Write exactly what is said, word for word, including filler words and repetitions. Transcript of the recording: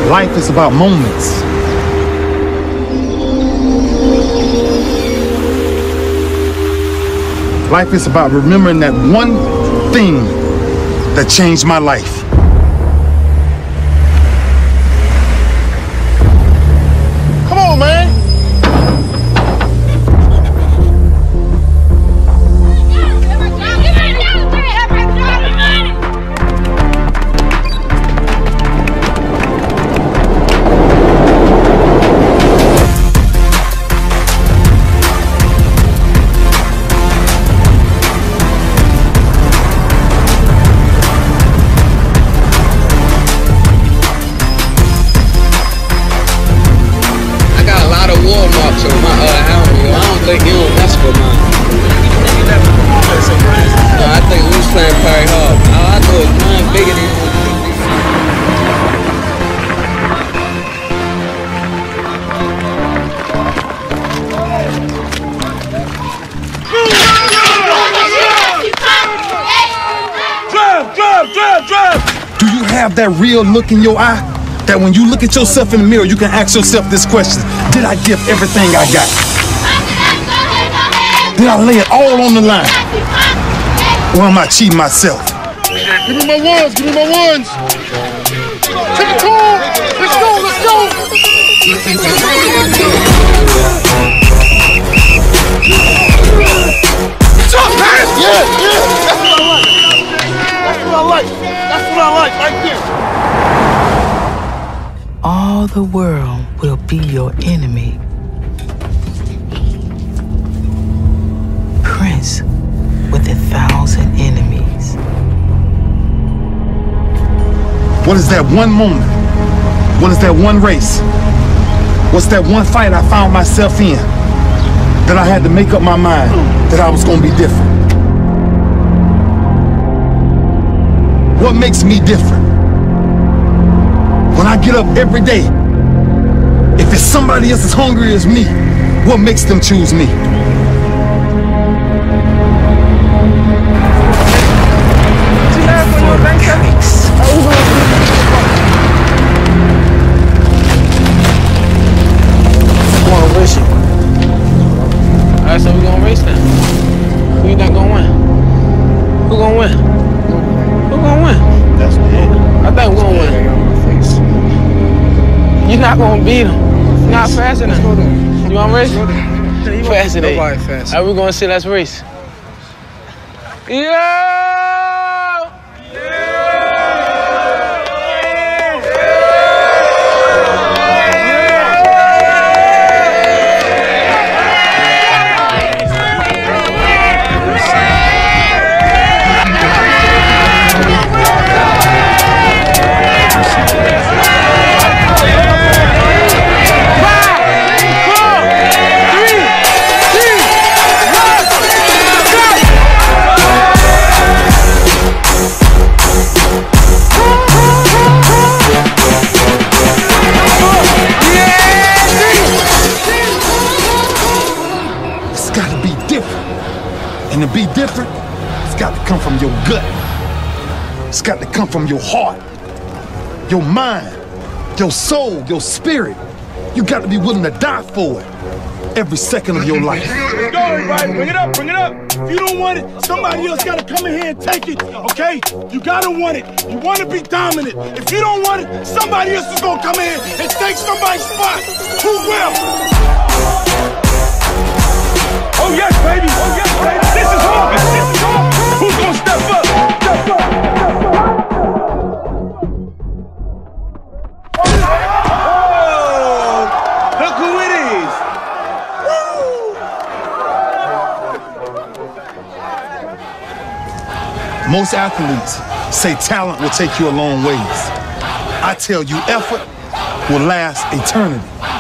Life is about moments. Life is about remembering that one thing that changed my life. Come on, man. Have that real look in your eye that when you look at yourself in the mirror, you can ask yourself this question: did I give everything I got? Did I lay it all on the line? Or am I cheating myself? Give me my ones, give me my ones. Take it cool. Let's go, let's go. Tough pass. Yeah, yeah. That's what I like. That's what I like. That's what I like right there. All the world will be your enemy. Prince with a thousand enemies. What is that one moment? What is that one race? What's that one fight I found myself in that I had to make up my mind that I was gonna be different? What makes me different? When I get up every day, if it's somebody else as hungry as me, what makes them choose me? Alright, so we're gonna race now. Who you think gonna win? Who gonna win? Who gonna win? That's it. I think we're gonna win. You're not gonna beat him. You're not fast enough. You wanna race? Fast enough. Nobody fast. Alright, we're gonna see, let's race. Yeah! And to be different, it's got to come from your gut. It's got to come from your heart, your mind, your soul, your spirit. You got to be willing to die for it every second of your life. Let's go, everybody. Bring it up, bring it up. If you don't want it, somebody else got to come in here and take it, okay? You got to want it. You want to be dominant. If you don't want it, somebody else is going to come in and take somebody's spot. Who will? Oh, yes, baby. Oh, yes, baby. This is August. This is August. Who's going to step up? Step up. Oh, look who it is. Woo. Most athletes say talent will take you a long ways. I tell you, effort will last eternity.